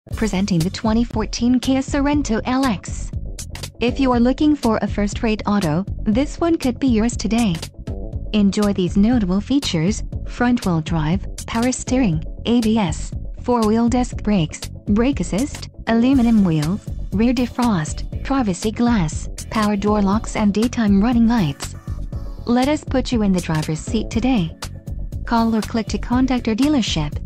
Presenting the 2014 Kia Sorento LX. If you are looking for a first-rate auto, this one could be yours today. Enjoy these notable features: front-wheel drive, power steering, ABS, 4-wheel disc brakes, brake assist, aluminum wheels, rear defrost, privacy glass, power door locks and daytime running lights. Let us put you in the driver's seat today. Call or click to contact our dealership.